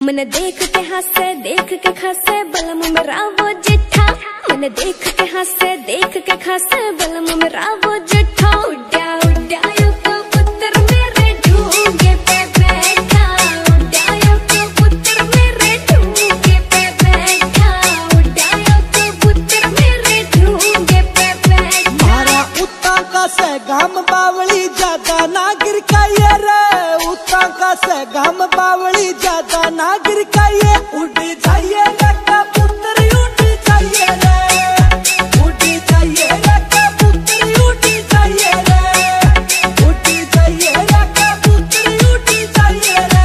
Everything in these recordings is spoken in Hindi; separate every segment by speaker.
Speaker 1: मन देख के हंसे देख के खसे बलम मेरा वो जिठा। मन देख के हंसे देख के खसे बलम मेरा वो जिठा। उड्या उड्या यो कबूतर मेरे ढूंगे पे बैठा। उड्या यो कबूतर मेरे ढूंगे पे बैठा। उड्या यो कबूतर मेरे ढूंगे पे बैठा।
Speaker 2: मारा उत्ता का से गाम बावली ज्यादा ना गिर काये रे। उत्ता का से गाम बावली ज्यादा ना गिर काये। उड़ जाइए रे कबूतर उड़ जाइए रे। उड़ जाइए रे कबूतर उड़ जाइए रे। उड़ जाइए रे कबूतर उड़ जाइए रे।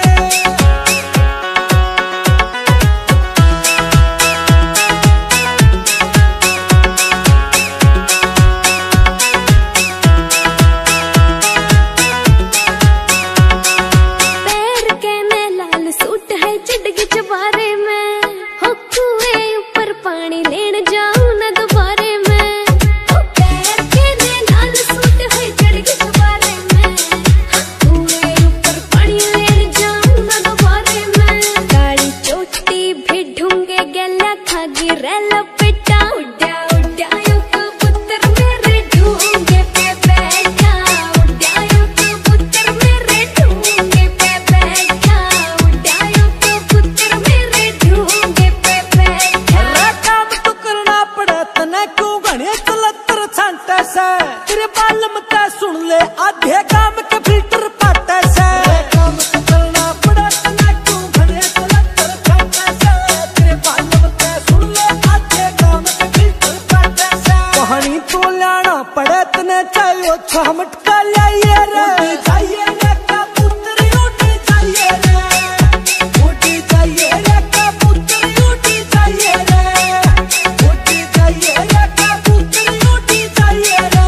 Speaker 1: चबारे में हो कुएं ऊपर पानी लेने जाऊं न दोबारे में। हो पैर के ने लाल सूट है चढ़ के चबारे में। कुएं ऊपर पानी लेने जाऊं न दोबारे में। गाड़ी चोटी भी ढूंगे गला खागी रेला पिटा। उड्या उड्या यो कबूतर मेरे ढूंगे पे बैठा। उड्या यो कबूतर मेरे ढूंगे पे बैठा। उड्या यो कबूतर मेरे ढूंगे पे बैठा।
Speaker 2: काम तो करना पड़े तने क्यों घने चलतर छांटे से। तेरे बालम ते सुन ले आधे काम के फिल्टर पाटे से। काम तो करना पड़े तने क्यों घने चलतर छांटे से। तेरे बालम ते सुन ले आधे काम के फिल्टर पाटे से। कहानी तो लाना पड़े तने चाहिए छह मटका लाइए रे। उड़ जाइए रे कबूतर उड़ जाइए रे। उड़ जाइए रे कबूतर उड़ जाइए रे। उड़ जाइए रे कबूतर उड़ जाइए रे।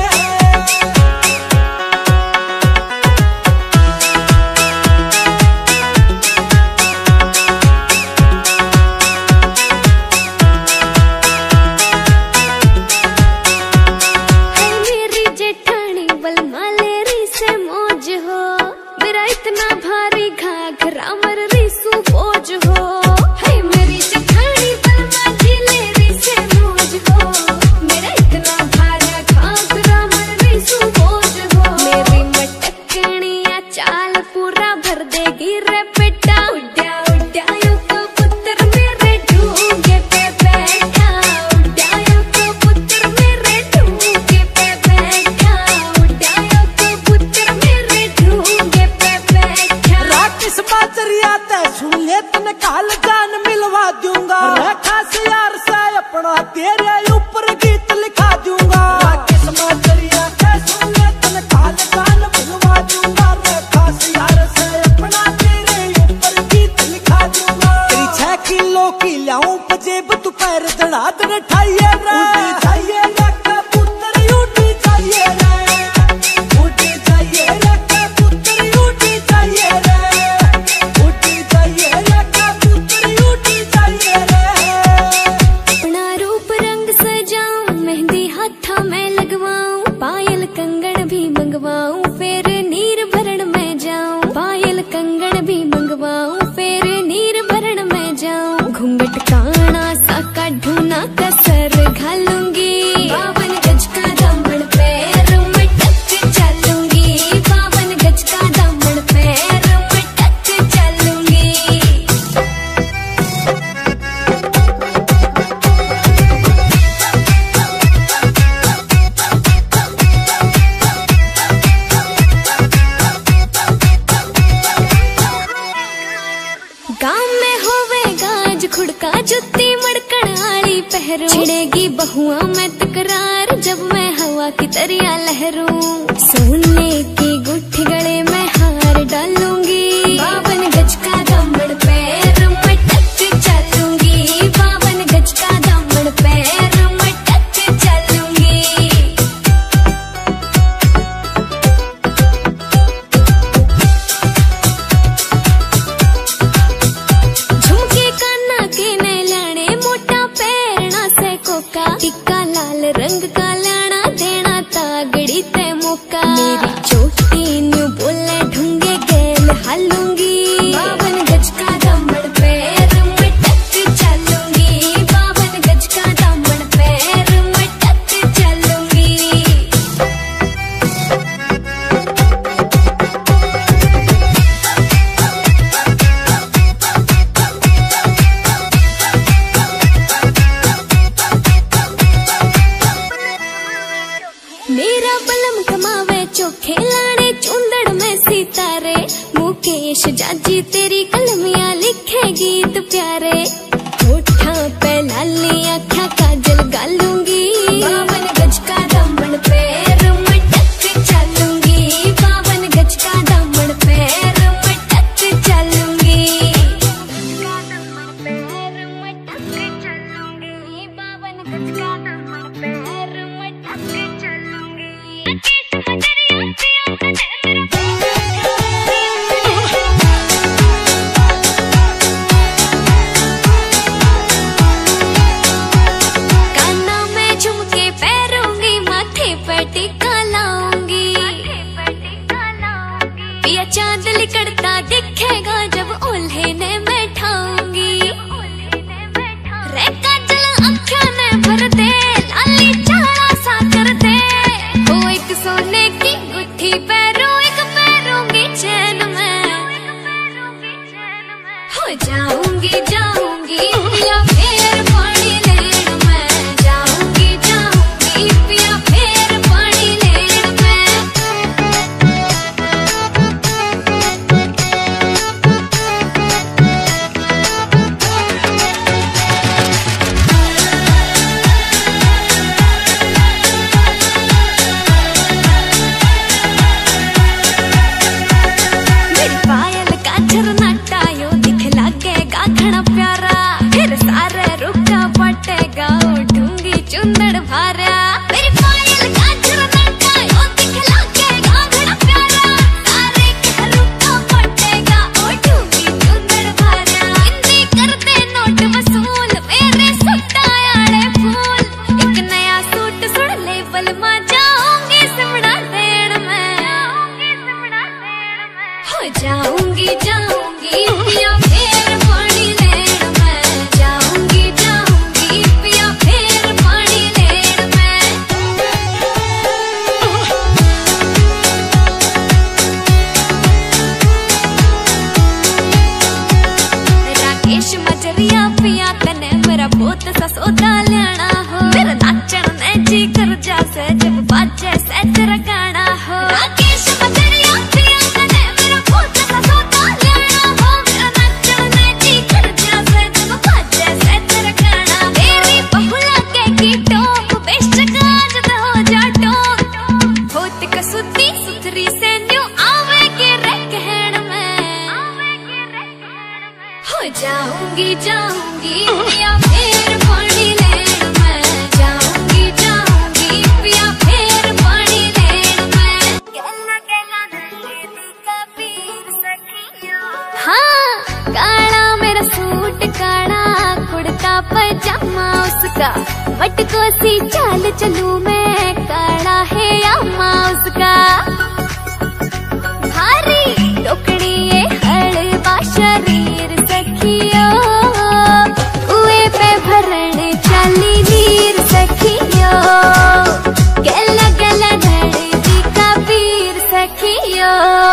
Speaker 1: है मेरी जेठानी बलमा लेरी से मौज हो। मेरा इतना भारी घाघरा मर रिसू बोझ हो। है मेरी जेठानी बलमा जी लेरी से मौज हो। मेरा इतना भारा घाघरा मर रिसू बोझ हो। मेरी मटकनिया चाल पूरा भर देगी रे बेटा। उड्या उड्या यो कबूतर मेरे ढूंगे पे बैठा। उड्या यो कबूतर मेरे ढूंगे पे बैठा। उड्या यो कबूतर मेरे ढूंगे पे बैठा।
Speaker 2: राकेश बाजरिया ते सुन ले तने काल जान मिलवा दूंगा। खास यार से अपना तेरे ऊपर गीत लिखा दूंगा। राकेश बाजरिया ते सुन ले तने काल जान मिलवा दूंगा। खास यार से अपना तेरे ऊपर गीत लिखा दूंगा। तेरी 6 किलो की लाऊं पजेब तू पैर दड़ा दड़ ठाइए रे। उड़ जाइए रे कबूतर उड़ जाइए रे। उड़ जाइए रे कबूतर उड़ जाइए रे। उड़ जाइए रे कबूतर उड़ जाइए रे।
Speaker 1: अपना रूप रंग सजाऊं मेहंदी हाथा में लगवाऊं। पायल कंगन भी मंगवाऊं फिर नीर भरण में जाऊं। पायल कंगन भी मंगवाऊं फिर नीर भरण में जाऊं। घूंघट काना सा काढूं ना कसर घालूंगी। 52 गज का दामन पैर में टक चलूंगी। 52 गज का दामन पैर में टक चलूंगी। गाँव में होवेगा आज खुड़का जुत्ती मड़कण आली पहरू। छिड़ेगी बहुआ में तकरार जब मैं हवा की तरिया लहरूं। सोने की गुट्ठी गले में हार डालूंगी। 52 गज का दामन पैर में टक चलूंगी। 52 गज का दामन पैर में टक चलूंगी। झुमके काना के ने लाने मोटा पैरना से कोका। टिक्का लाल रंग का लाना देना तागड़ी ते मौका। मेरी चोटी प्यारे, होठा पे लाली आँखा काजल गालूंगी, 52 गज का दामन पैर मटक चलूंगी, 52 गज का दामन पैर मटक चलूंगी, 52 गज का दामन पैर मटक चलूंगी। चांद लिकड़ता दिखेगा जब ओल्हे ने बैठाऊंगी, रे काजल आँखों ने भर दे, लाली चाड़ा सा कर दे, वो एक सोने की गुट्ठी पैरों एक पैरूंगी चैन में, हो जाऊंगी जाऊंगी पिया फिर पानी लेन में, जाऊंगी जाऊंगी पिया फिर पानी लेन में। चुंदड़ भारा मेरी पायल का झरनाटा यो दिखला के गाघड़ा प्यारा, सारे घरों का पटेगा ओ ढूंगी चुंदड़ भारा, हिंदी करते नोट वसूल मेरे सुटायाड़े फूल, एक नया सूट सुन ले बल मा जाऊंगी सिमड़ा देण में, हो जाऊंगी जाऊंगी पिया फिर पानी लेन में, जाऊंगी जाऊंगी पिया फिर पानी लेन में। राकेश मजरिया पिया तने मेरा बहुत सा सौदा लेना हो, मेरा नाचन ने जी कर जा से जब बाजे से तेरा गाना हो, राकेश मजरिया पिया तने मेरा बहुत सा सौदा लेना हो, मेरा नाचन ने जी कर जा से जब बाजे से तेरा गाना, तेरी बहुला के गीतों बेशक आज तो हो जा टोक, होत कसुती सुथरी से न्यू आवे के रे कहण में, हो जाऊंगी जाऊंगी पिया फिर पानी लेन में, जाऊंगी जाऊंगी पिया फिर पानी लेन में। हाँ काला मेरा सूट काला कुर्ता पजामा उसका, मटको सी चाल चलूं मैं काला है यामा उसका, भारी टोकड़ी ये हड़बा शरीर सखियो, कुएं पे भरण चाली वीर सखियो, गला गला धड़की का वीर सखियो।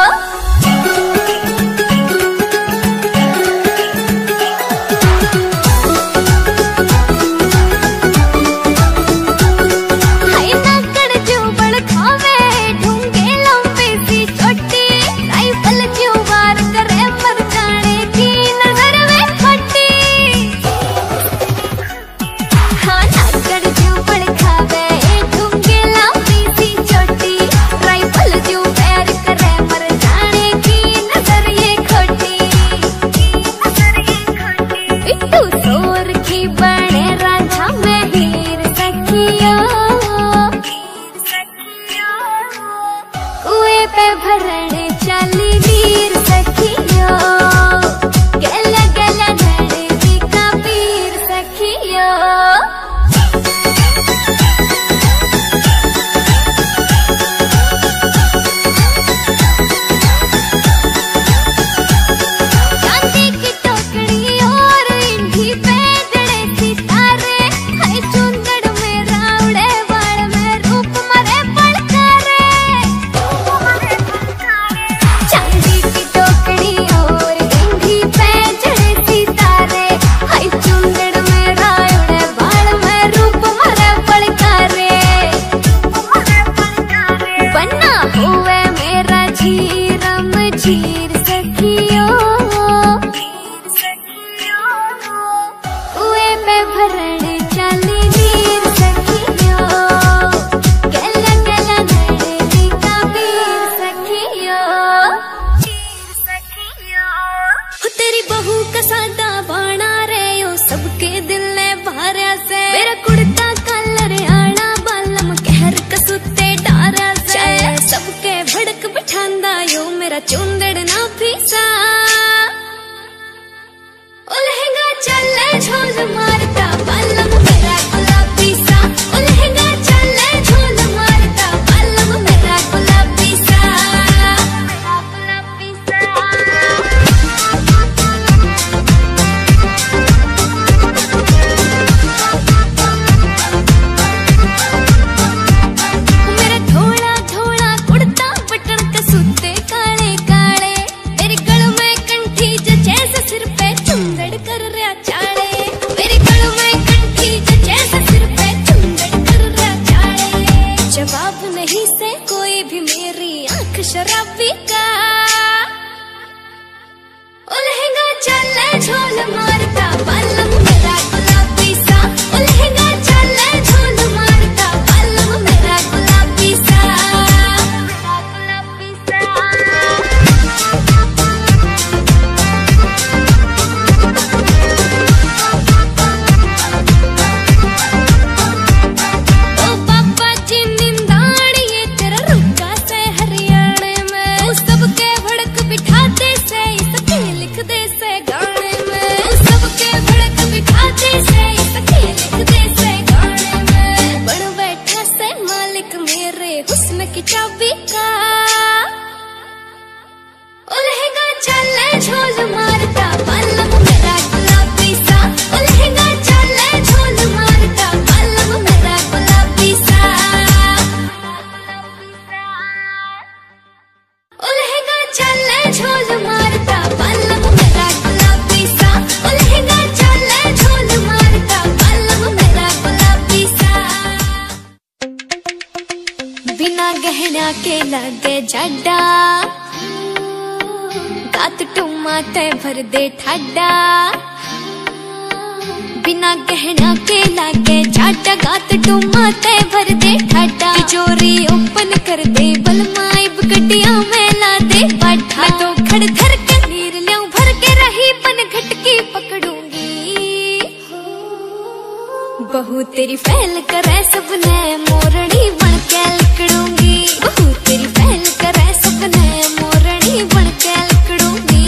Speaker 1: हाय नाकड़ जो बड़ खावे ढूंगे लंबी सी चोटी, राइफल जो वार करे मर जाने की न गहना के लगे जाडा गात टुमा ते भर दे ठाडा बिना गहना के लागे जाडा गात टुमा ते भर दे ठाडा तिजोरी ओपन कर दे बलमाइब गड्डियां में ला दे बाठा मैं तो खड़ धर के नीर ल्याऊं भर के रही पन घटकी पकड़ूंगी बहू तेरी फैल करे सबने मोरनी बन के लकड़ूंगी बहू तेरी फैल करे सबने मोरनी बन के लकड़ूंगी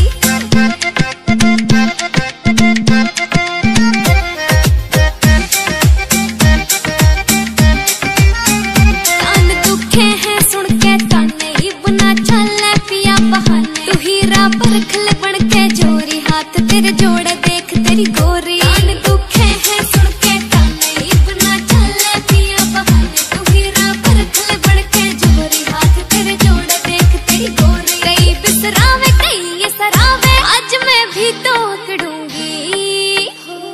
Speaker 1: कान दुखे हैं सुन के ताने ही बुना चले पिया बहाने तू हीरा परखले बन के जोरी हाथ तेरे जोड़े देख तेरी गोरी कान दुखे हैं सुन के ताने ही बुना चले पिया बहाने तू हीरा परखले बन के जोरी हाथ तेरे जोड़े देख तेरी गोरी कई बिसरावे कई ये सरावे आज मैं भी तो अकड़ूंगी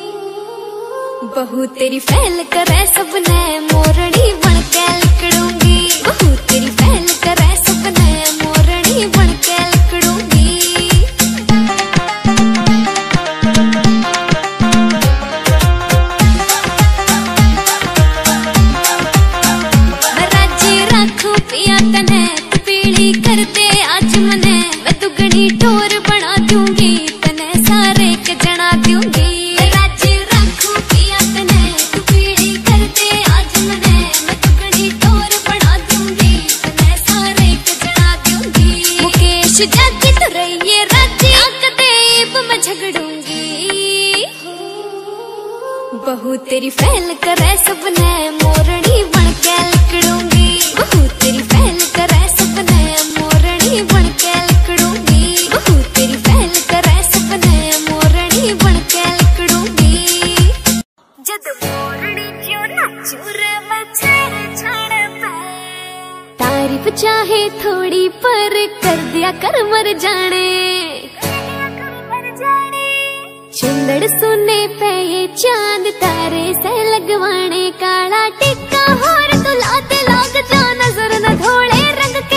Speaker 1: बहू तेरी फैल करे सबने मोरनी बन के लकड़ूंगी बहू तेरी फैल करे सबने मोरनी बन के लकड़ूंगी मैं राजी रखूं पिया तने तू पीली कर दे आज मने मैं दुगनी टोर बना दूंगी तने सारे के जना दूंगी मैं राजी रखूं पिया तने तू पीली कर दे आज मने मैं दुगनी टोर बना दूंगी तने सारे के जना दूंगी मुकेश जागी तो रहिए राजी आंख देब मैं झगड़ूंगी बहू तेरी फैल करे सबने मोरनी बन के लकड़ूंगी बहू तेरी फैल करे सबने मोरनी बन के लकड़ूंगी बहू तेरी फैल करे सबने मोरनी बन के लकड़ूंगी जद मोरनी क्यों नचूर मैं छेड़ छाड़ पे तारीफ चाहे थोड़ी पर कर दिया कर मर जाने चंदड़ सोने पे ये चांद तारे से लगवाने काला टिक्का होर तो लाते लाग जा नजर न घोड़े रंग के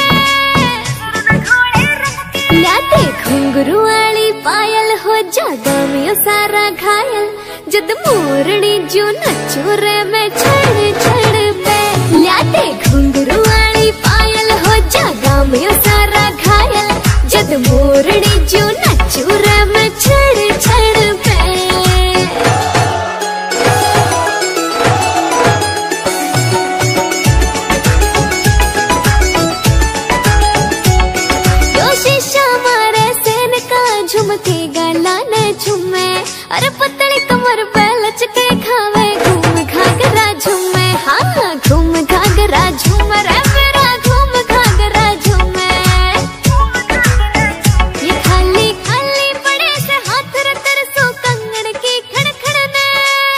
Speaker 1: लाते घुंघरू वाली पायल हो जागा में सारा घायल जद मोरनी जो नचो रे मैं छड़ छड़ पे लाते घुंघरू वाली पायल हो जागा में सारा घायल जद मोरनी जो नचो रे मैं छड़ छड़ पे झुमके गाला न झुमे अरे पतली कमर पे लचके खावे घूम घाघरा झुमे हाँ घूम घाघरा झूमे रे मेरा घूम घाघरा झुमे ये खाली खाली पड़े से हाथ रतर सो कंगन की खड़खड़ने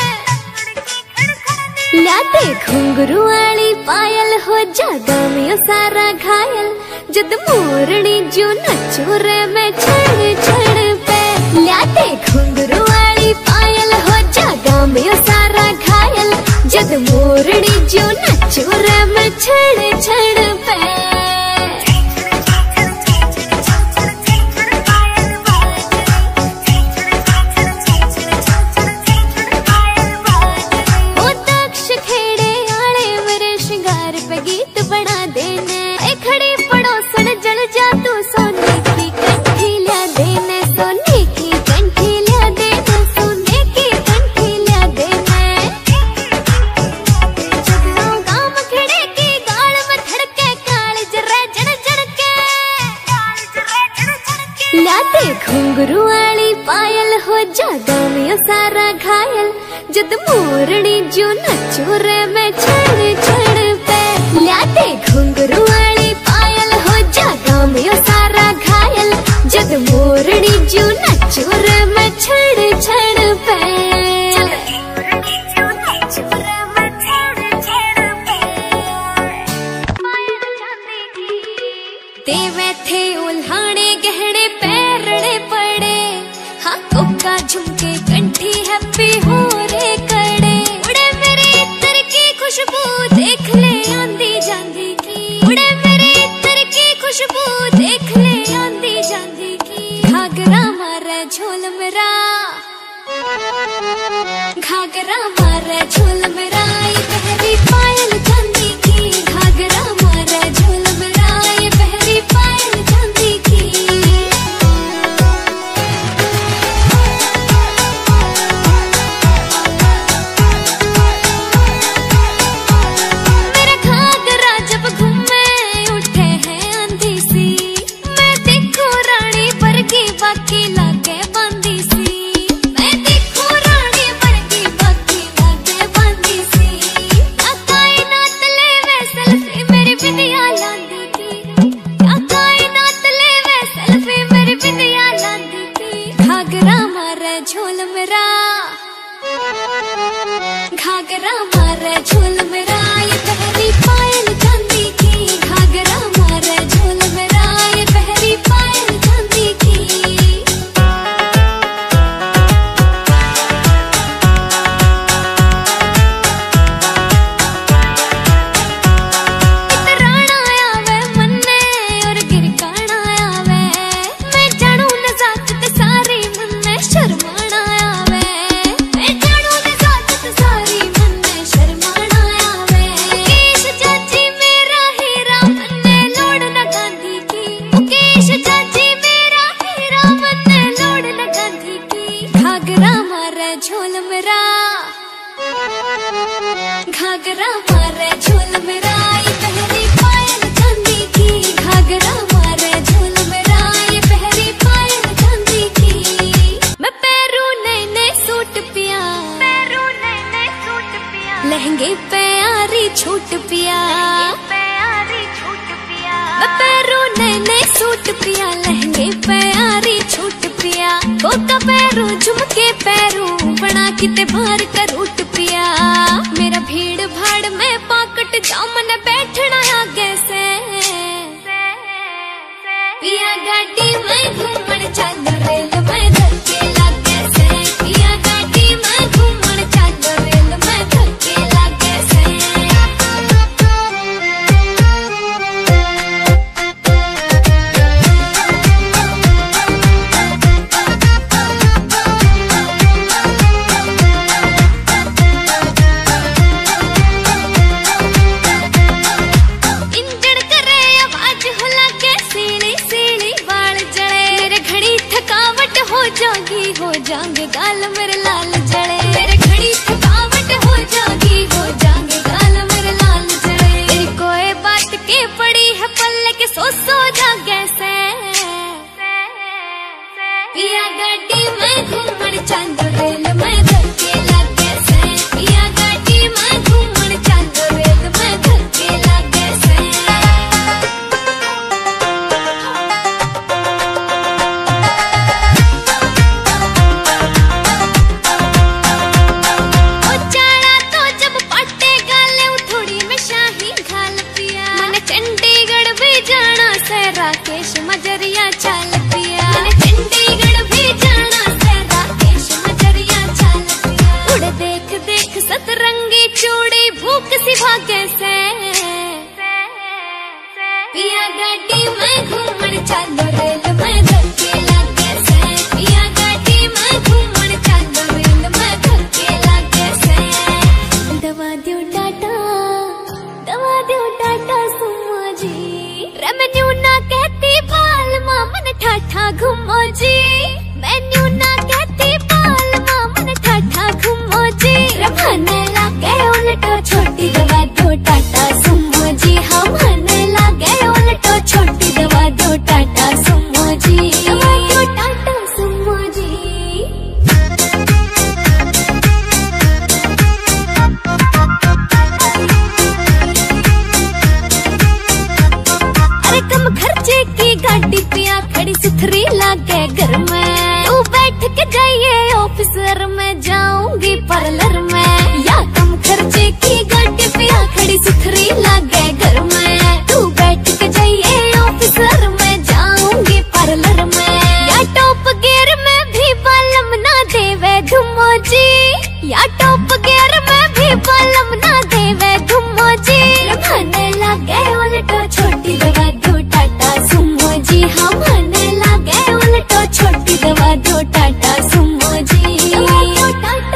Speaker 1: लाते घुंघरू वाली पायल हो जागा में सारा घायल जद मोरनी जो नचो रे मैं छड़ छड़ पे लाते घुंघरू वाली पायल हो जागा में सारा घायल जद मोरनी जो नचो रे मैं छड़ छड़ पे ओ दक्ष खेड़े आले मेरे श्रृंगार पे गीत बना देने खड़ी पड़ोसन जल जा तू सोने की कंठी ल्या देने सोने की कंठी ल्या देने सोने की कंठी ल्या देने जगरों गांव खड़े की गाल में धड़के काल जरे जड़ जड़ के लाते घुंघरू वाली पायल हो जागा में सारा घायल जद मोरनी जो नचो रे मैं छड़ छड़ पे लाते घुंघरू वाली पायल हो जागा में सारा घायल जद मोरनी जो नचो रे मैं छड़ छड़ पे देवे थे उल्हाने गहने पैरने पड़े हाथों का झुमके कंठी हैप्पी हो रे कड़े उड़े मेरे इत्र की खुशबू देख ले आंधी जांधी की उड़े घाघरा मारे झोल मेरा ये पहली पायल चांदी की, घाघरा मारे झोल मेरा ये पहली पायल चांदी की। मेरा घाघरा जब घूमे उठे है आंधी सी, मैं देखो रानी वर्गी बाकी लागे बंदी सी। घाघरा मारे झोल मेरा, घाघरा मारे झोल मेरा ये पहली पायल चांदी की, घाघरा मारे झोल मेरा ये पहली पायल चांदी की। इतराना आवे मन्ने और गिरकाना आवे, मैं जानू नजाकत सारी मन्ने शर्माना आवे, मैं जानू नजाकत सारी मन्ने शर्माना आवे। मुकेश चाची मेरा हीरा मन्ने लोड़ न गांधी की, मुकेश चाची मेरा हीरा मन्ने लोड़ न गांधी की। घाघरा मारे झोल मेरा, घाघरा मारे झोल मेरा ये पहली पायल चांदी की, घाघरा मारे झोल मेरा ये पहली पायल चांदी की। मैं पैरू नए नए सूट पिया, पैरू नए नए सूट पिया, लहंगे पे आरी छूट पिया, प्यारी छूट पिया। मैं पैरू नए नए सूट पिया, लहंगे पे आरी छूट पिया। कोका पैरू झुमके पैरू बना किते बाहर कर उठ पिया। मेरा भीड़ भाड़ में पाकट जामन बैठना आगे से, पिया गाड़ी में घूमन चालो रेल में धक्के लागे से, पिया गाड़ी में घूमन चालो रेल में धक्के लागे से। इंजन करे आवाज हो लागे सीली सीली बाल जले, मेरे घड़ी थकावट हो जाएंगे गाल मेरे लाल जले, मेरे घड़ी थकावट हो जाएंगे गाल मेरे लाल जले। तेरी कोई बात के पड़ी है पल्ले के सो जागे से, पिया गाड़ी में घूमन चालो रेल में धक्के लागे से, पिया गाड़ी में घूमन चालो रेल में धक्के लागे से। ओ चाड़ा तो जब पाटे गाले थोड़ी में शाही घाल पिया, मैंने चंडीगढ़ भी जाना से राकेश मजरिया चाल पिया, मैंने चंडीगढ़ भी जाना से राकेश मजरिया चाल पिया। उड़ देख देख सतरंगी चूड़ी भूख सी भागे से, पिया गाड़ी में घूमन चालो रेल में धक्के लागे से, पिया गाड़ी में घूमन चालो रेल में धक्के लागे से। दवा दो टाटा सुमो जी, रेमेन्यू ना कहती बाल मामन ठाठा घूमो जी, मेन्यू ना कहती बाल मामन ठाठा घूमो जी। रमाने लागे उल्टो छोटी दवा दो टाटा सुमो जी, हमने लागे उल्टो छोटी दवा दो टाटा सुमो जी, दवा दो टाटा सुमो जी। अरे कम खर्चे की गाड़ी पिया, खड़ी सुथरी लागे घर में, तू बैठ के जाइए ऑफिसर में जाऊंगी पार्लर में। या कम खर्चे की गाड़ी पिया, खड़ी सुथरी लागे घर में, तू बैठ के जाइए ऑफिसर में जाऊंगी पार्लर में। या टॉप गियर में भी बालम ना देवे घुमो जी, या टॉप गियर में भी बालम ना देवे घुमो जी। रमाने लागे उल्टो छोटी दवा दो टाटा सुमो जी, हमने लागे उल्टो छोटी दवा दो टाटा सुमो जी, दवा दो टाटा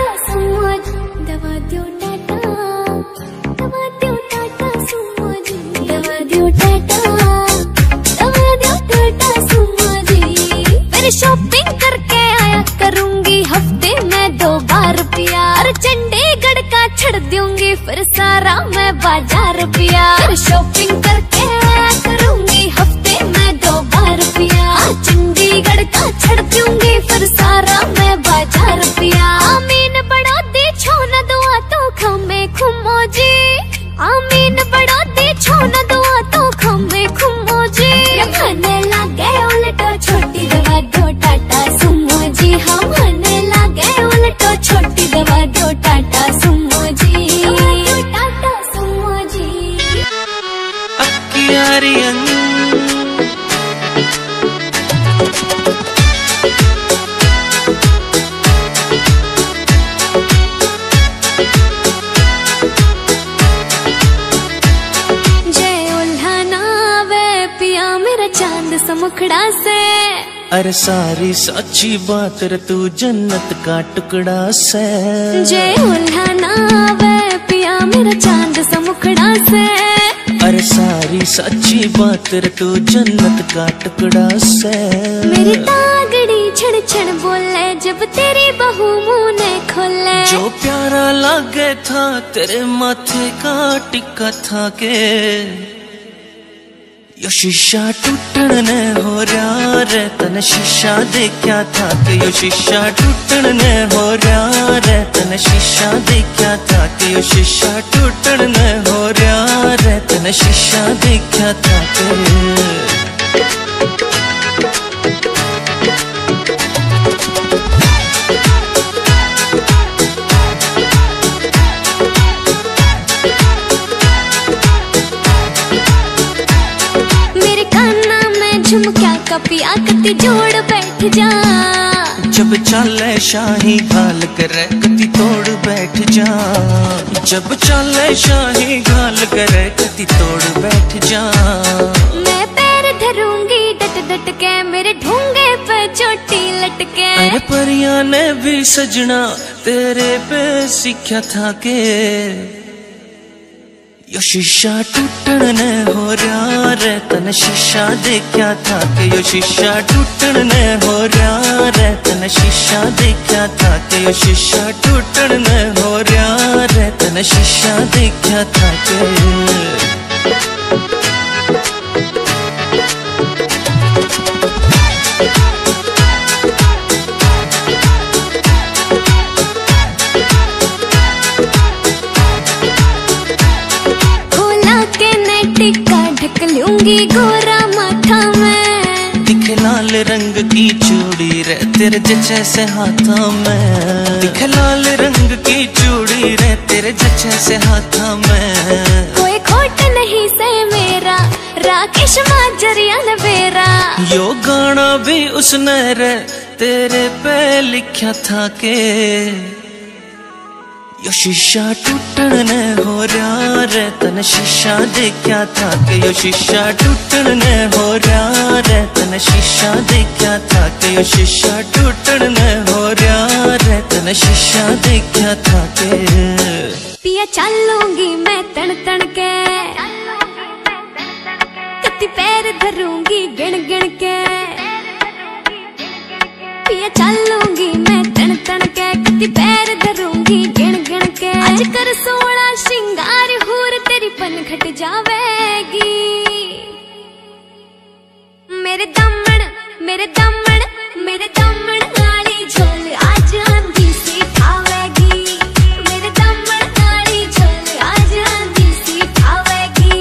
Speaker 1: 1000 रुपया। शॉपिंग करके करूंगी हफ्ते में 2 बार रुपया। चंडीगढ़ का छड़ दूंगी फिर सारा मैं बाजार रुपया। आमीन बड़ा दी छोना दुआ तो खम्बे खुमो जी। आमीन बड़ा दी छोना दुआ तो खम्बे खुमो जी। खाने लगे उल्टो छोटी दवा दो टाटा सुमो जी। हम खाने लगे उल्टो छोटी दवा दो टाटा सुमो जी। टाटा सुमो जी।
Speaker 3: अक्कियारियन
Speaker 1: मुखड़ा से।
Speaker 3: अरे सारी सच्ची बात रे तू जन्नत का टुकड़ा से।
Speaker 1: जय उल्हाना वे पिया मेरा चांद सा मुखड़ा से।
Speaker 3: अरे सारी सच्ची बात रे तू जन्नत का टुकड़ा से।
Speaker 1: मेरी तागड़ी छड़ छड़ बोले जब तेरी बहू मुंह ने खोले।
Speaker 3: जो प्यारा लगे था तेरे माथे का टिक्का था के। यो शीशा टूटन ने हो रहा रे तन शीशा देखा था कि यो शीशा टूटन ने हो रहा रे तन शीशा देखा था कि यो शीशा टूटन ने हो रहा रे तन शीशा देखा था कि।
Speaker 1: झुमक्या का पिया कति जोड़ बैठ जा।
Speaker 3: जब चले शाही घाल करे कति तोड़ बैठ जा। जब चले शाही घाल करे कति तोड़ बैठ जा।
Speaker 1: मैं पैर धरूंगी डट डट के मेरे ढूंगे पे चोटी लटके।
Speaker 3: अरे परियां ने भी सजना तेरे पे सीखा था के। यो शीशा टूटन ने हो रहा रे तन शीशा देखा था कि यो शीशा टूटन ने हो रहा रे तन शीशा देखा था कि यो शीशा टूटन ने हो रहा रे तन शीशा देखा था कि।
Speaker 1: टिक्का ढक लूंगी गोरा माथा में।
Speaker 3: दिखे लाल रंग की चूड़ी रे तेरे जैसे हाथों में। दिखे लाल रंग की चूड़ी रे तेरे जैसे हाथों में।
Speaker 1: कोई खोट नहीं से मेरा राकेश माजरिया नवेरा।
Speaker 3: यो गाना भी उसने रे तेरे पे लिखा था के। यो शीशा टूटन ने हो रहा रे तन शीशा देखा था कि यो शीशा टूटन ने हो रहा रे तन शीशा देखा था कि यो शीशा टूटन ने हो रहा रे तन शीशा देखा था के।
Speaker 1: पिया चलूंगी मैं तन तन के कति पैर धरूंगी गिण गिण के। पिया चलूंगी मैं तन तन के कति पैर धरूंगी गिण गिण के। आज कर सोना श्रृंगार हूर तेरी पन घट जावेगी। मेरे दमन मेरे दमन मेरे दमन गाड़ी झोल आज आंधी सी खावेगी। मेरे दमन गाड़ी झोल आज आंधी सी खावेगी।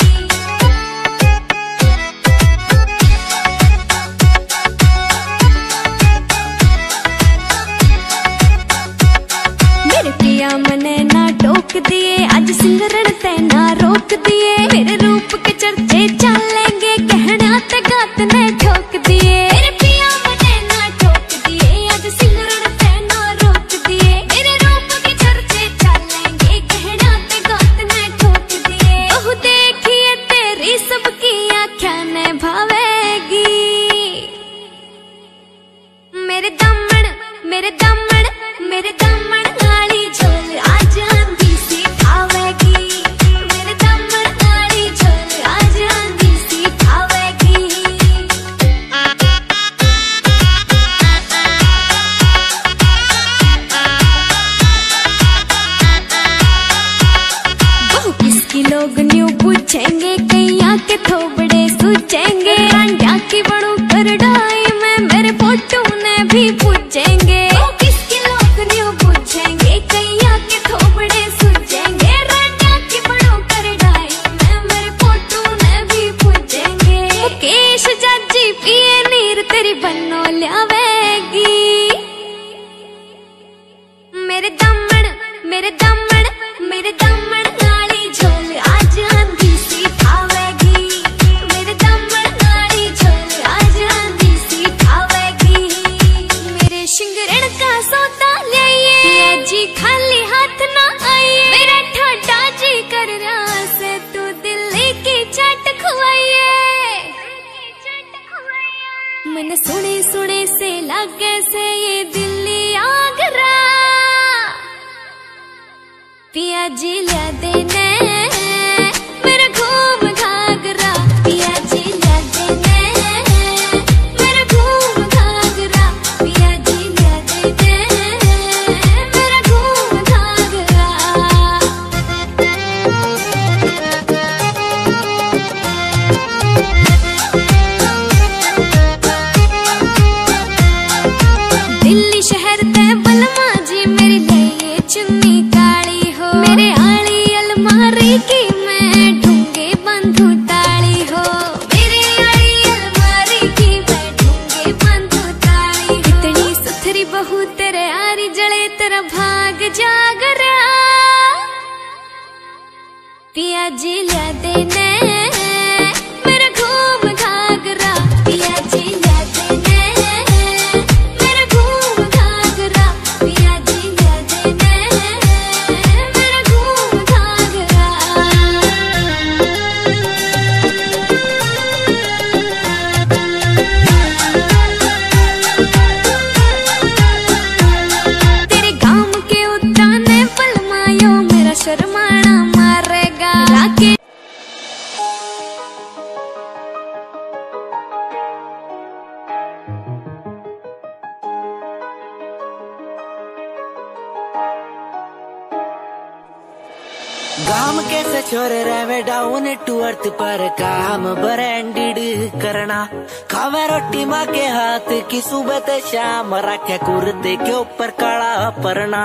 Speaker 1: मेरे पिया मने ना टोक दिए आज सिंगरण ते ना रोक दिए। मेरे रूप के चर्चे चलेंगे कहना ते गात ने ठोक दिए। मेरे पिया मने ना टोक दिए आज सिंगरण ते ना रोक दिए। मेरे रूप के चर्चे चलेंगे कहना ते गात ने ठोक दिए। बहु देखिए तेरी सबकी आँखें ने भावेगी। मेरे दमन मेरे दमन मेरे दमन गाली झोल आज आंधी सी खावेगी। मेरे दामन नाली झोल आज आंधी सी खावेगी। मेरे दामन नाली झोल आज आंधी सी खावेगी। मेरे शिंगरण का सौदा लिया जी खाली हाथ ना आइए। मेरा ठाडा जी कर रहा से तू दिल्ली की चाट खुआइए। मन सुने सुने से लागे से ये दिल्ली आगरा। पिया जी लिया देने मेरा घूम घाघरा। पिया जी लिया देने मेरा घूम घाघरा। पिया जी लिया देने मेरा घूम घाघरा। दिल्ली शहर ते बलमा जी मेरी लिए चुन्नी काली हो। मेरे आली अलमारी की मैं ढूंगे बंधू ताली हो। मेरे आली अलमारी की मैं ढूंगे बंधू ताली। इतनी सुथरी बहू तेरे आरी जले तेरा भाग जागरा। पिया जी लिया देने मेरा घूम घाघरा। पिया जी लिया देने मेरा घूम घाघरा। पिया जी लिया देने मेरा घूम घाघरा। तेरे गांव के उताने पलमायो मेरा शर्माना मारेगा। राके
Speaker 3: गाम कैसे छोरे रहे डाउन टू अर्थ पर काम ब्रांडेड करना। खावे रोटी माँ के हाथ की सुबह ते शाम। रखे कुर्ते के ऊपर काला परना।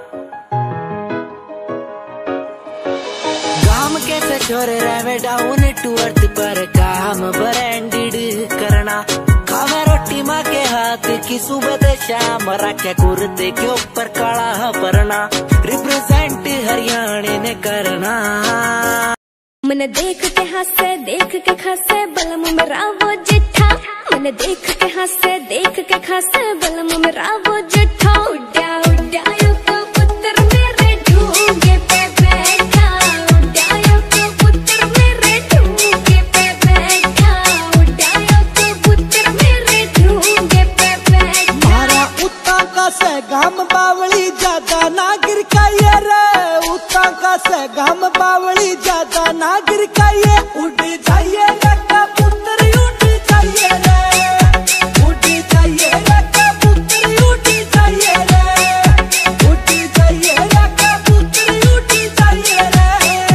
Speaker 3: गाम कैसे छोरे रहे डाउन टू अर्थ पर काम ब्रांडेड करना। खावे रोटी माँ के हाथ की सुबह ते शाम। रखे कुर्ते के ऊपर काला परना। रिप्रेजेंट हरियाणा ने करना।
Speaker 1: मन देख के खासे बलम मेरा वो जिठा। मन देख के खासे बलम मेरा वो जिठा। उड्या उड्या को पुत्र मेरे ढूंगे पे बैठा। उड्या को पुत्र मेरे ढूंगे पे बैठा। उड्या को पुत्र मेरे ढूंगे पे बैठा।
Speaker 2: मारा उत्ता का से गाम बावली ज्यादा नागिर का ये रे। उत्ता का से गाम बावली ज्यादा नागिर का ये। उड़ जाइए रे कबूतर उड़ जाइए रे। उड़ जाइए रे कबूतर उड़ जाइए रे। उड़ जाइए रे कबूतर उड़ जाइए रे।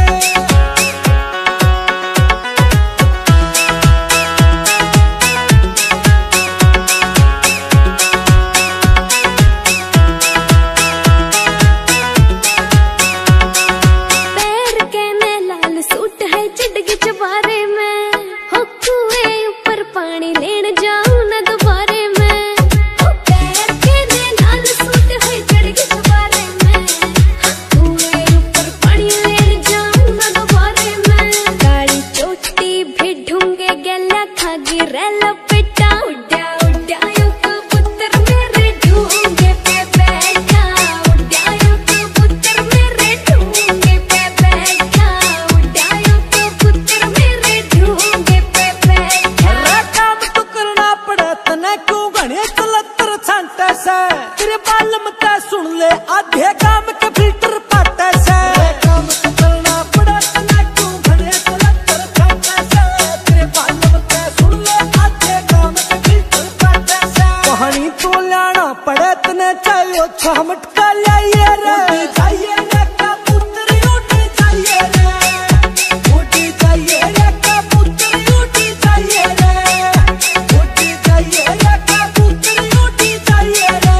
Speaker 1: पैर के में लाल सूट है चिड़गी चबारे में। हो कुएं ऊपर पानी लेन जाऊं न दोबारे में। हो पैर के में लाल सूट है चिड़गी चबारे में। हो कुएं ऊपर पानी लेन जाऊं न दोबारे में। काली चोटी भी ढूंगे गला खागी रेला पिटा। उड्या उड्या को पुत्र मेरे ढूंगे पे बैठा। उड्या को पुत्र मेरे ढूंगे पे बैठा। उड्या को पुत्र मेरे ढूंगे पे बैठा।
Speaker 2: रे काम तो करना पड़े तने क्यों घने चलतर छांटे से। तेरे बालम ते सुन ले आधे काम के फिल्टर पाटे से। रे काम तो करना पड़े तने क्यों घने चलतर छांटे से। तेरे बालम ते सुन ले आधे काम के फिल्टर पाटे से। कहानी तो लाना पड़े तने चाहिए छमट का लाइए रे। उड़ जाइए रे कबूतर उड़ जाइए रे। उड़ जाइए रे कबूतर उड़ जाइए रे। उड़ जाइए रे कबूतर उड़ जाइए रे।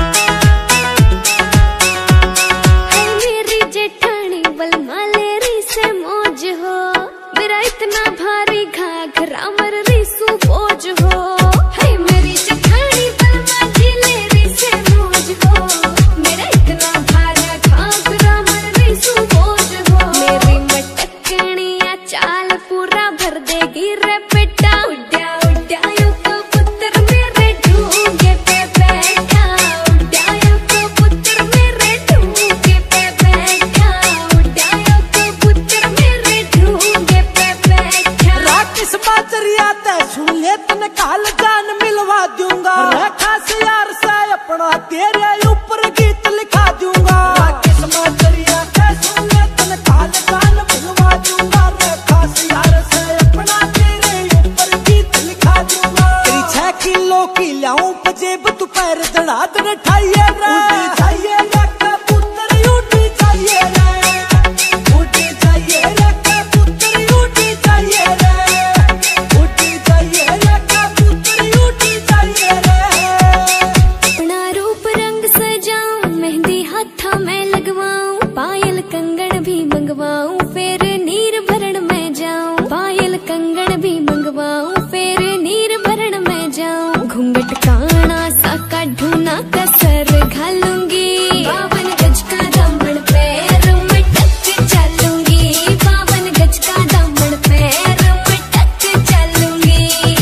Speaker 1: है मेरी जेठानी बलमा ले रही से मौज हो, मेरा इतना भारी घाघरा मर रीसू बोझ हो। है मेरी जठानी बलमा जिलेरी से मौज हो, मेरा इतना भारी घाघरा मर रीसू बोझ हो। मेरी मटकनिया चाल पूरा भर देगी रे बेटा, उड्या उड्या यो कबूतर मेरे ढूंगे पे बैठा, उड्या यो कबूतर मेरे ढूंगे पे बैठा, उड्या यो कबूतर मेरे ढूंगे पे बैठा।
Speaker 2: राकेश माचरिया ते सुन ले तने काल जान मिलवा दूंगा, खास यार से अपना तेरे ऊपर गीत लिखा दूंगा। राकेश माचरिया ते सुन ले तने काल जान मिलवा दूंगा, खास यार से अपना तेरे ऊपर गीत लिखा दूंगा। तेरी 6 किलो की लाऊं पजेब तू पैर दड़ा दड़ ठाइए रे, उड़ी जाइए रे कबूतर उड़ी जाइए रे, उड़ी जाइए रे कबूतर उड़ी जाइए रे, उड़ी जाइए रे कबूतर उड़ी जाइए रे।
Speaker 1: अपना रूप रंग सजाऊं, मेहंदी हाथा में लगवाऊं, पायल कंगन भी मंगवाऊं, फिर नीर भरण में जाऊं, पायल कंगन भी मंगवाऊं, फिर नीर भरण में जाऊं। घूंघट काना सा काढूं ना कसर घालूंगी, 52 गज का दामन पैर में टक चलूंगी, 52 गज का दामन पैर में टक चलूंगी।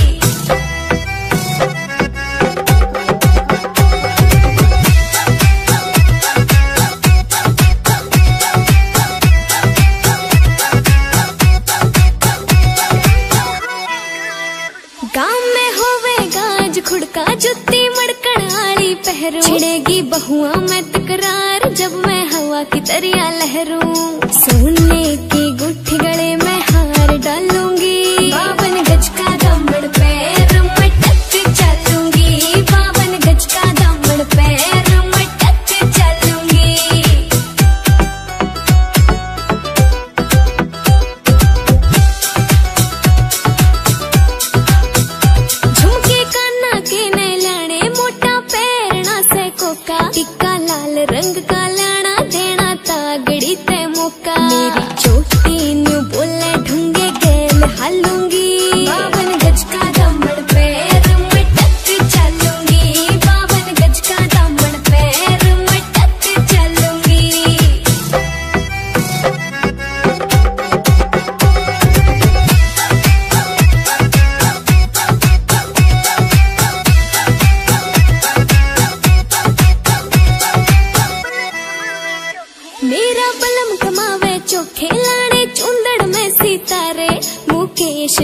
Speaker 1: गाँव में होवे गाज खुड़का जुत्ती मड़कण आली पहरू, छिड़ेगी बहुआ में तकरार जब मैं हवा की तरिया लहरूं। सोने की गुट्ठी गले में हार डालूंगी, 52 गज का दामन पैर में टक चलूंगी, 52 गज का दामन पैर में टक चलूंगी। झुमके काना के नैलाने मोटा पैरना से कोका, टिक्का लाल रंग का लाना देना तागड़ी ते मौका। मेरी चोटी न्यू बोले ढूंगे गेल हालूंगी, 52 गज का दामन पैर में टक चलूंगी, 52 गज का दामन पैर में टक चलूंगी। मेरा बलम कमावे चोखे लाने चुंदड़ में सितारे, मुकेश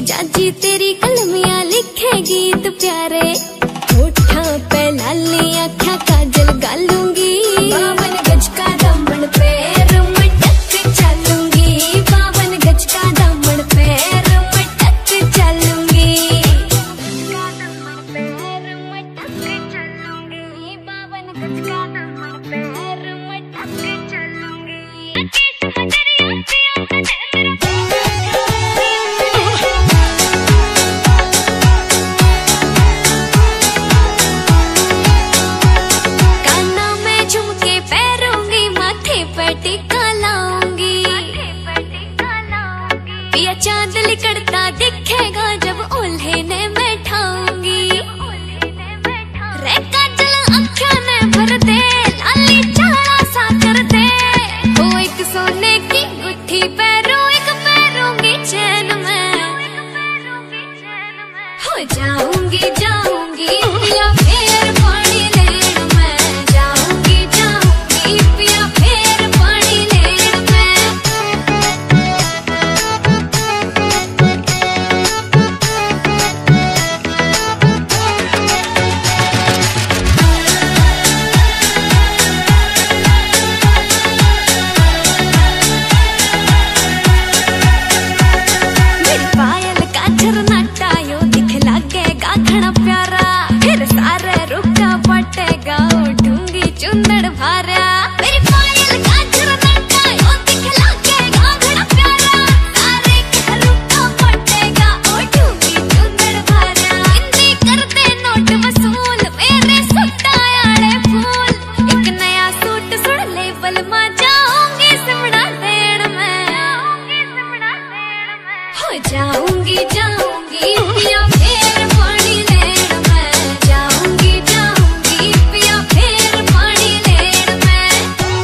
Speaker 1: जाऊंगी जाऊंगी पिया फिर पानी लेन मैं जाऊंगी जाऊंगी पिया फिर पानी लेन मैं।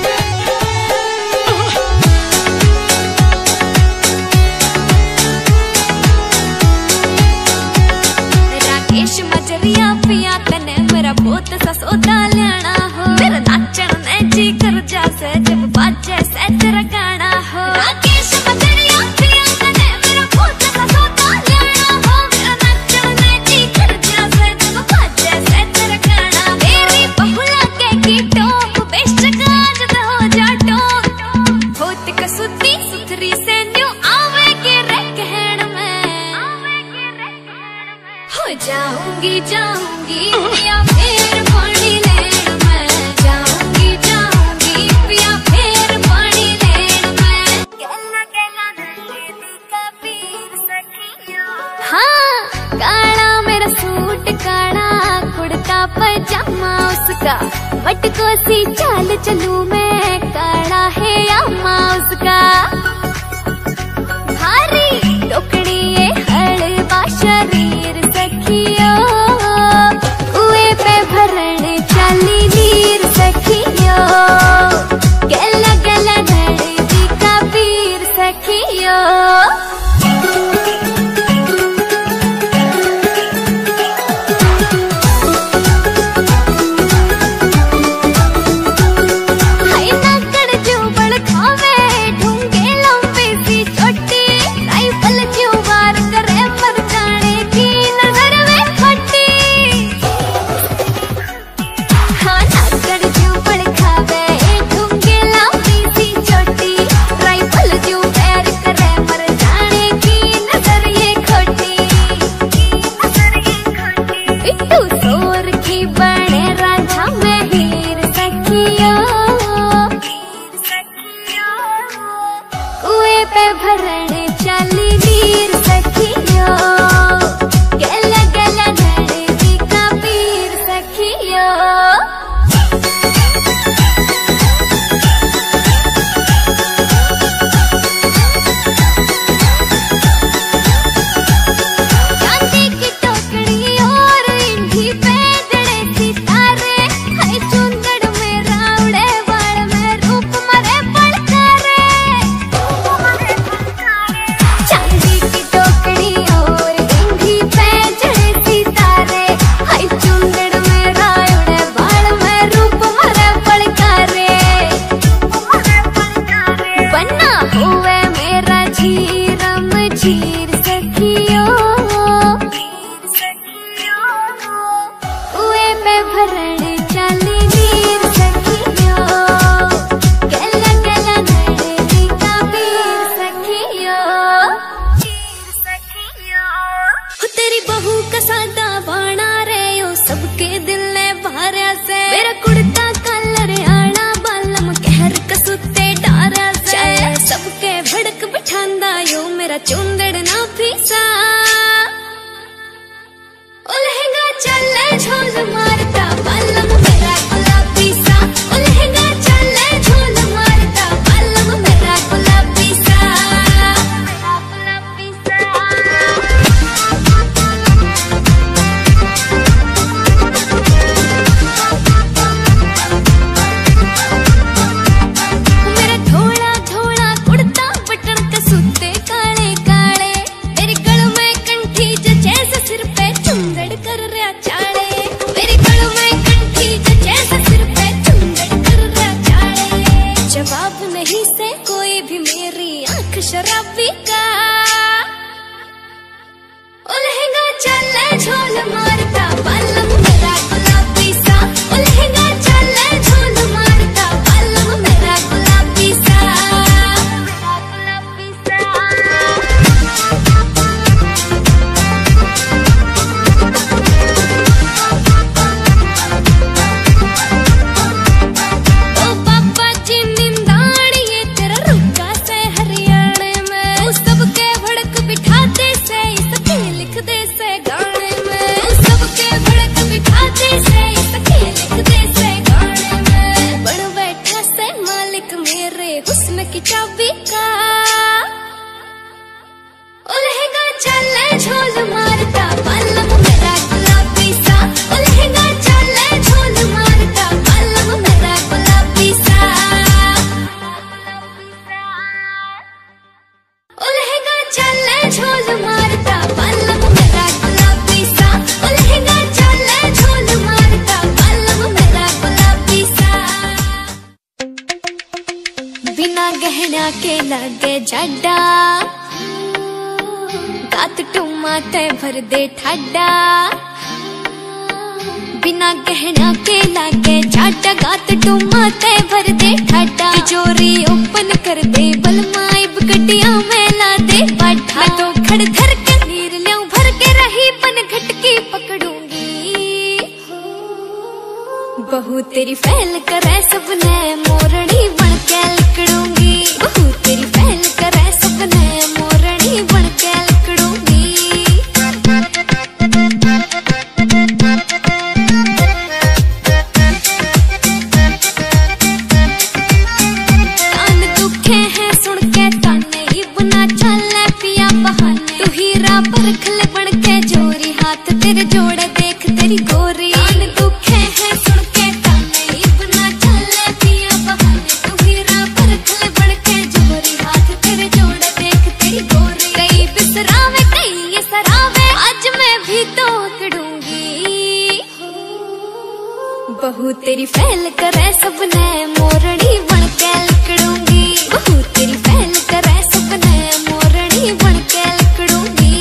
Speaker 1: राकेश मजरिया पिया तने मेरा बहुत सा सौदा लेना हो मेरा नाचन ने जी कर जासे जब बाजे से तेरा गाना हो। राकेश मजरिया पिया तने मेरा बहुत सा सौदा लेना हो मेरा नाचन ने जी कर जासे जब बाजे से तेरा गाना। तेरी बहुला के की टॉप बेशक आज तो हो जा टॉप होत कसुती सुथरी से न्यू आवेगी रे कहण में हो जाऊंगी जाऊंगी पिया फिर पानी लेन मैं जाऊंगी जाऊंगी पिया फिर पानी लेन मैं। गला गला दीदी का पीर सखिया हाँ काला मेरा सूट काला कुर्ता पजामा उसका मटको सी चाल चलूं मैं काला है अम्मा उसका भारी टोकड़ी ये हड़बा शरीर सखियो कुएं पे भरण चाली नीर सखियो गला गला धड़ती का पीर सखियो। हाय नाकड़ जो बड़ खावे ढूंगे लंबी सी चोटी राइफल जो वार करे मर जाने की नजर में फटी। हाँ नाकड़ जो बड़ खावे ढूंगे लंबी सी चोटी राइफल जो वार करे मर जाने की नजर ये खोटी। बिट्टू सोर की बने रांझा में हीर सखियो कुएं पे भरण चाली नीर सखियो गला गला धड़ती का पीर सखियो। चांदी की टोकरी और इंधी पे जड़े सितारे हाय चुंदड़ में रावड़े बाल में रूप मरे पड़कारे। चांदी की टोकरी और इंधी पे जड़े सितारे हाय चुंदड़ में रावड़े बाल में रूप मरे पड़कारे। बन्ना हुए मेरा झीरम झीर सखियो कुएं पे भरण चाली नीर सखियो गला गला धड़ती का पीर सखियो। हो तेरी बहू का सादा बाणा रे ओ सबके दिल ने भार्या से मेरा कुर्ता कलर आना बालम कहर कसुते डारा से सबके भड़क बिठांदा यो मेरा चुंदड़ ना फीसा ओ लहंगा चले झोल मारता बालम मेरा गुलाबी सा ओ लहंगा चले झोल मारता बालम मेरा गुलाबी सा मेरा गुलाबी सा। मेरा थोड़ा थोड़ा कुर्ता बटन कसूते काले काले मेरे गल में कंठी जो जैसे सिर पे चुंदड़ कर रहा चाले मेरे गल में कंठी जो जैसे सिर पे चुंदड़ कर रहा चाले। जवाब नहीं से कोई भी मेरी आंख शराबी का ओ लहंगा चले झोल मारता बालम मेरा गुलाबी सा ओ लहंगा चले झोल मारता बालम मेरा गुलाबी सा मेरा गुलाबी सा। ओ पापा जी निंदाड़ी ये तेरा रुका से हरियाणा में लागे जाडा गात टुमा ते भर दे ठाडा बिना गहना के लागे जाडा गात टुमा ते भर दे ठाडा तिजोरी ओपन कर दे बलमाइब गड्डिया में ला दे बाठा मैं तो खड़ धर के नीर ल्याऊं भर के रही पन घटकी पकड़ूंगी बहू तेरी फैल करे सबने मोरनी बन के लकड़ूंगी बहू तेरी फैल करे सबने मोरनी बन के लकड़ूंगी कान दुखे हैं सुन के ताने ही बुना चल पिया बहाने तू हीरा परखल बन के जोरी हाथ तेरे जोड़े देख तेरी गोरी कान दुखे हैं सुन के बहू तेरी फैल करे सबने मोरनी बन के लकड़ूंगी बहू तेरी फैल करे सबने मोरनी बन के लकड़ूंगी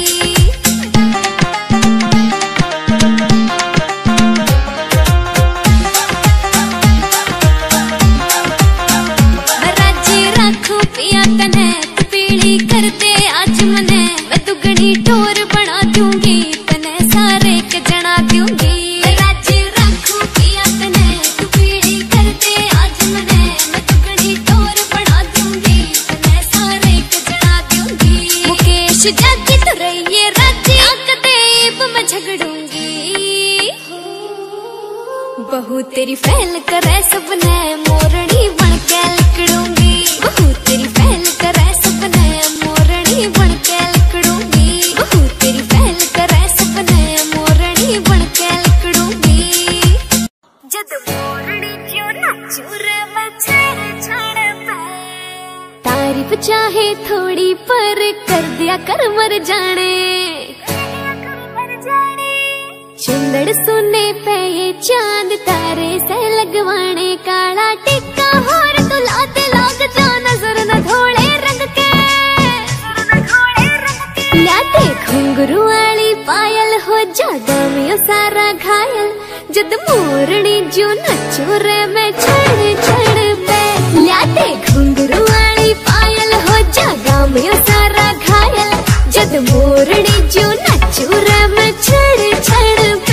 Speaker 1: राजी रखू पिया तने तू पीली कर दे आज मने मैं दुगनी टोर बना दूंगी तने सारे के जना दूंगी जाती तो रहिए राजी आकदेब मैं झगड़ूंगी बहू तेरी फैल करे सबने मोरनी बन के लकड़ूंगी बहू तेरी फैल करे सबने मोरनी बन के लकड़ूंगी बहू तेरी फैल करे सबने मोरनी बन के लकड़ूंगी जद मोरनी क्यों नाचू रे मैं छड़ छड़ पे तारीफ चाहे थोड़ी पर कर दिया कर मर जाने चंदड़ सोने पे ये चांद तारे से लगवाने काला टिक्का होर तो लाते लाग जा नजर न धोले रंग के लाते घुंघरू वाली पायल हो जादा में सारा घायल जद मोरनी जो नचो रे मैं छड़ छड़ पे लाते घुंघरू वाली पायल हो जादा में सारा घायल जद मोरनी जो नचो रे मैं छड़ छड़ पे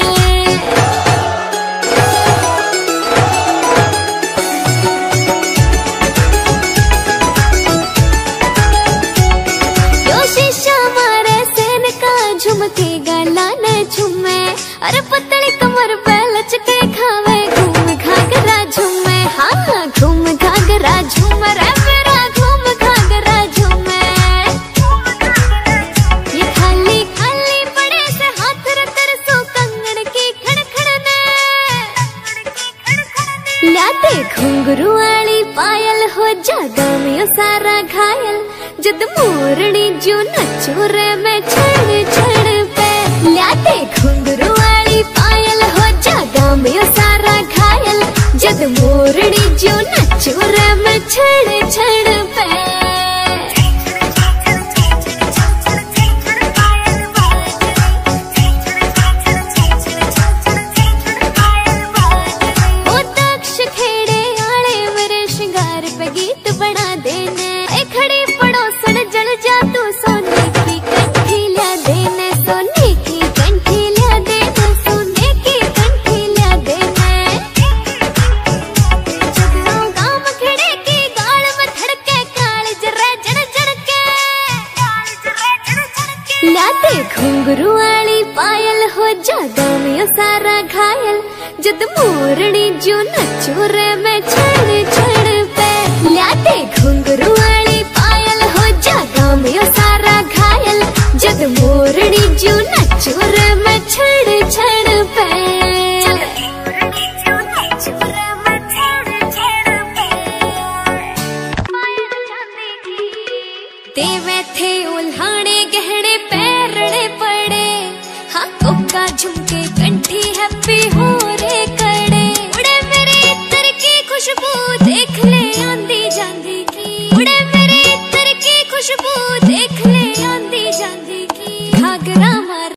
Speaker 1: यो शीशा मारे सेन का झुमके गाला न झुमे अरे पतली कमर पे लचके खावे घूम घाघरा झूमे हाँ घूम घाघरा झूमर मेरा घूम घाघरा झूमे ये खाली खाली पड़े से हाथ रतर सो कंगन की खड़खड़ने लाते घुंघरू वाली पायल हो जादा में सारा घायल जद मोरनी जो नचो रे मैं छड़ छड़ पे लाते घुंघरू वाली पायल हो जादा में सारा घायल जद मोरनी जो नचो रे मैं छड़ छड़ पे ओ तक्ष खेड़े आले मेरे श्रृंगार पे गीत बना देने ए खड़ी पड़ोसन जल जा तू सोने की कंठी ला देने सोने की कंठी ला देने सोने की कंठी ला देने जगरों गांव खेड़े की गाल में धड़के काल जरा जड़ जड़ के लाते घुंघरू वाली पायल हो जादा में सारा घायल जद मोरनी जो नचो रे मैं छड़ छड़ पे लाते घुंघरू वाली पायल हो जादा में सारा घायल जद मोरनी जो नचो रे मैं छड़ छड़ पे ते वे थे उल्हाने गहने पैरने